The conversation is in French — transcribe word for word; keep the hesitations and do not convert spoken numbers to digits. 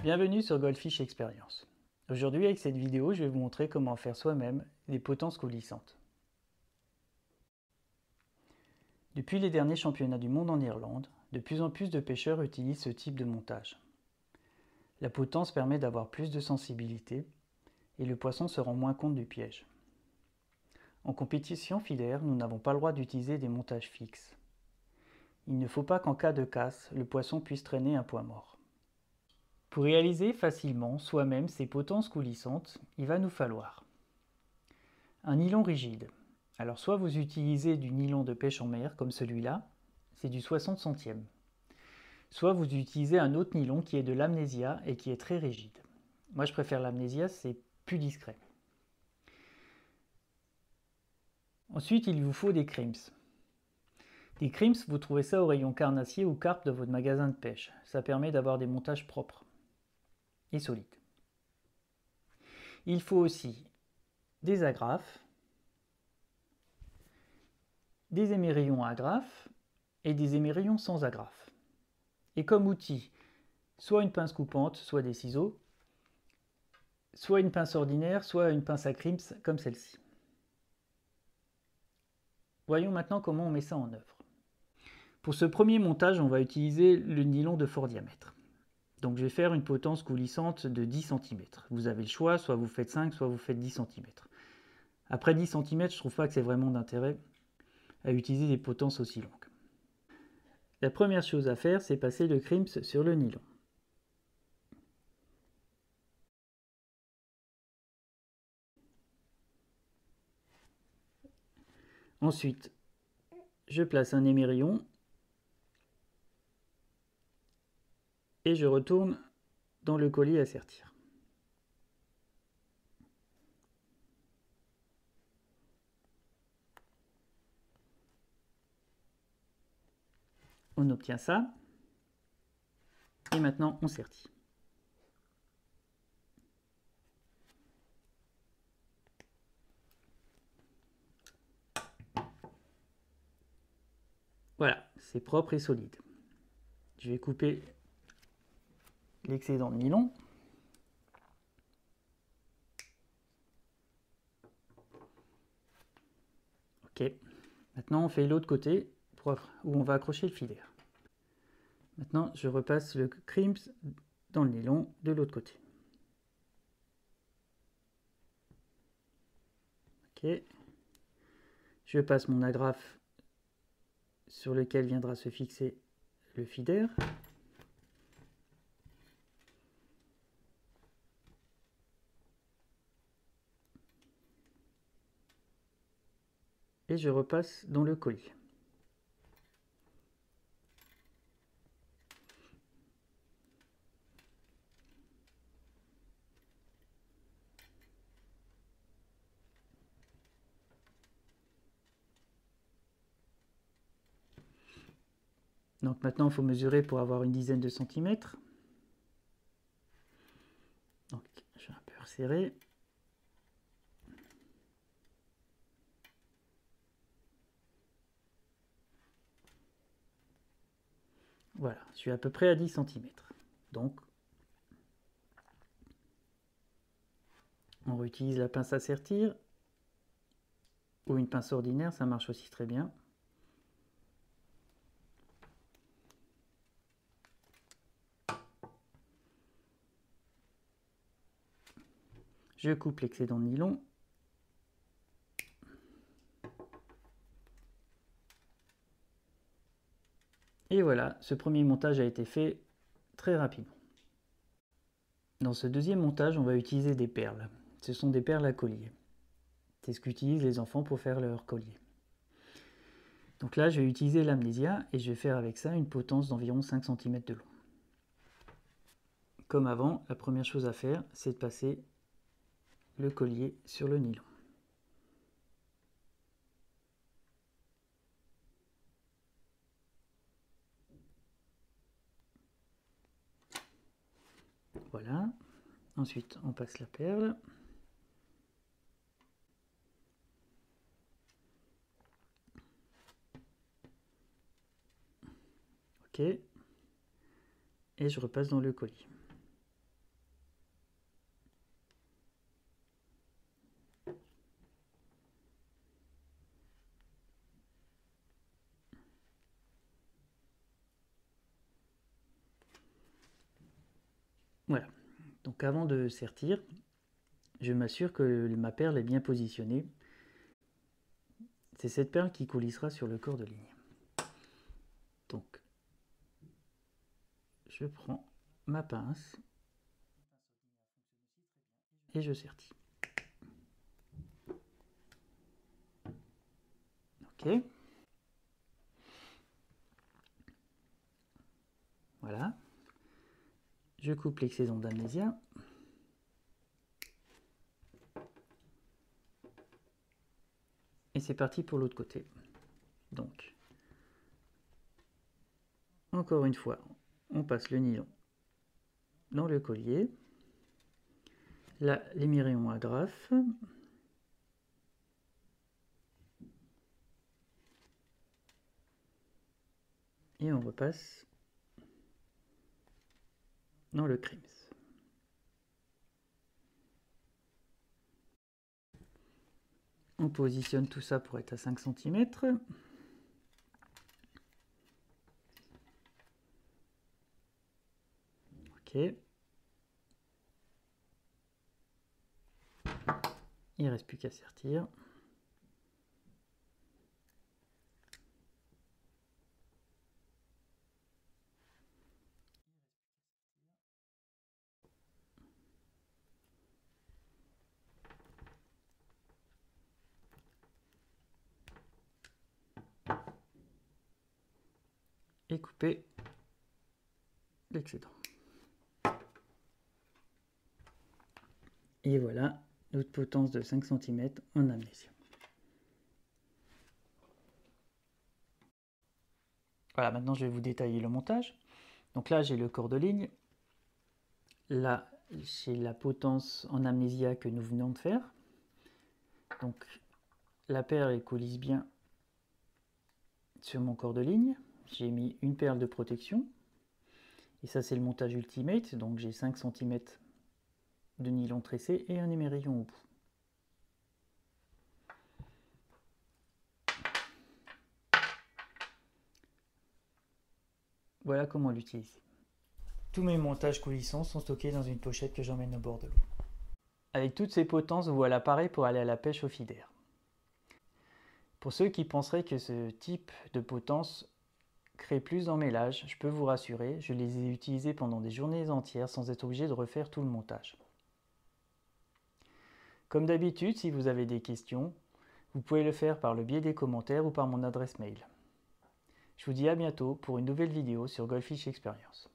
Bienvenue sur Goldfish Experience. Aujourd'hui, avec cette vidéo, je vais vous montrer comment faire soi-même des potences coulissantes. Depuis les derniers championnats du monde en Irlande, de plus en plus de pêcheurs utilisent ce type de montage. La potence permet d'avoir plus de sensibilité et le poisson se rend moins compte du piège. En compétition filaire, nous n'avons pas le droit d'utiliser des montages fixes. Il ne faut pas qu'en cas de casse, le poisson puisse traîner un poids mort. Pour réaliser facilement soi-même ces potences coulissantes, il va nous falloir un nylon rigide. Alors soit vous utilisez du nylon de pêche en mer comme celui-là, c'est du soixante centièmes. Soit vous utilisez un autre nylon qui est de l'amnésia et qui est très rigide. Moi je préfère l'amnésia, c'est plus discret. Ensuite il vous faut des crimps. Des crimps, vous trouvez ça au rayon carnassier ou carpe de votre magasin de pêche. Ça permet d'avoir des montages propres et solides. Il faut aussi des agrafes, des émerillons à agrafes et des émerillons sans agrafes. Et comme outil, soit une pince coupante, soit des ciseaux, soit une pince ordinaire, soit une pince à crimps comme celle-ci. Voyons maintenant comment on met ça en œuvre. Pour ce premier montage, on va utiliser le nylon de fort diamètre. Donc je vais faire une potence coulissante de dix centimètres. Vous avez le choix, soit vous faites cinq, soit vous faites dix centimètres. Après dix centimètres, je ne trouve pas que c'est vraiment d'intérêt à utiliser des potences aussi longues. La première chose à faire, c'est passer le crimps sur le nylon. Ensuite, je place un émerillon et je retourne dans le collier à sertir. On obtient ça. Et maintenant, on sertit. Voilà, c'est propre et solide. Je vais couper l'excédent de nylon. Ok, maintenant on fait l'autre côté pour, où on va accrocher le filaire. Maintenant, je repasse le crimps dans le nylon de l'autre côté. Ok, je passe mon agrafe sur lequel viendra se fixer le feeder. Et je repasse dans le collier. Donc maintenant, il faut mesurer pour avoir une dizaine de centimètres. Donc, je vais un peu resserrer. Voilà, je suis à peu près à dix centimètres. Donc, on réutilise la pince à sertir ou une pince ordinaire, ça marche aussi très bien. Je coupe l'excédent de nylon. Et voilà, ce premier montage a été fait très rapidement. Dans ce deuxième montage, on va utiliser des perles. Ce sont des perles à collier. C'est ce qu'utilisent les enfants pour faire leur collier. Donc là, je vais utiliser l'amnésia et je vais faire avec ça une potence d'environ cinq centimètres de long. Comme avant, la première chose à faire, c'est de passer le collier sur le nylon. Voilà. Ensuite, on passe la perle. Ok. Et je repasse dans le collier. Voilà, donc avant de sertir, je m'assure que ma perle est bien positionnée. C'est cette perle qui coulissera sur le corps de ligne. Donc, je prends ma pince et je sertis. Ok. Voilà. Je coupe l'excédent d'amnésia. Et c'est parti pour l'autre côté. Donc, encore une fois, on passe le nylon dans le collier. Là, les mirillons agrafent. Et on repasse dans le crims. On positionne tout ça pour être à cinq centimètres. Ok. Il ne reste plus qu'à sertir. Et couper l'excédent. Et voilà notre potence de cinq centimètres en amnésia. Voilà, maintenant je vais vous détailler le montage. Donc là j'ai le corps de ligne. Là j'ai la potence en amnésia que nous venons de faire. Donc la perle elle coulisse bien sur mon corps de ligne. J'ai mis une perle de protection. Et ça c'est le montage ultimate. Donc j'ai cinq centimètres de nylon tressé et un émerillon au bout. Voilà comment l'utiliser. Tous mes montages coulissants sont stockés dans une pochette que j'emmène au bord de l'eau. Avec toutes ces potences, voilà pareil pour aller à la pêche au feeder. Pour ceux qui penseraient que ce type de potence crée plus d'emmêlage, je peux vous rassurer, je les ai utilisés pendant des journées entières sans être obligé de refaire tout le montage. Comme d'habitude, si vous avez des questions, vous pouvez le faire par le biais des commentaires ou par mon adresse mail. Je vous dis à bientôt pour une nouvelle vidéo sur Goldfish Experience.